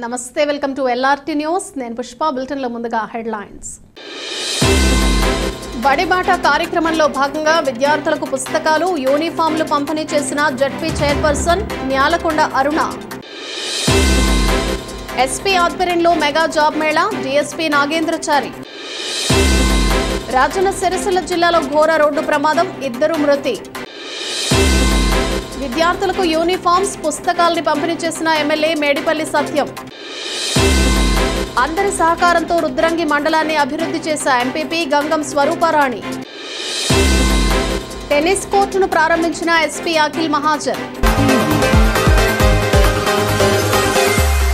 నమస్తే welcome to LRT news నేను Pushpa bulletin లో ముందుగా హెడ్లైన్స్ బడిబాట కార్యక్రమంలో భాగంగా విద్యార్థులకు పుస్తకాలు యూనిఫామ్లు పంపిణీ చేసిన ZP chairperson Nyalakonda Aruna SP ఆధ్వర్యంలో మెగా జాబ్ మేళా డీఎస్పీ నాగేంద్రచారి రాజన్న సిరిసిల్ల జిల్లాలో ఘోర రోడ్డు ప్రమాదం 2 మృతి విద్యార్థులకు యూనిఫామ్స్ పుస్తకాల్ని పంపిణీ చేసిన ఎమ్మెల్యే మేడిపల్లి సత్యం అందరి సహకారంతో రుద్రంగి మండలాన్ని అభివృద్ధి చేసే ఎంపీపీ గంగం స్వరూపరాణి టెన్నిస్ కోర్టును ప్రారంభించిన ఎస్పీ అఖిల్ మహాజన్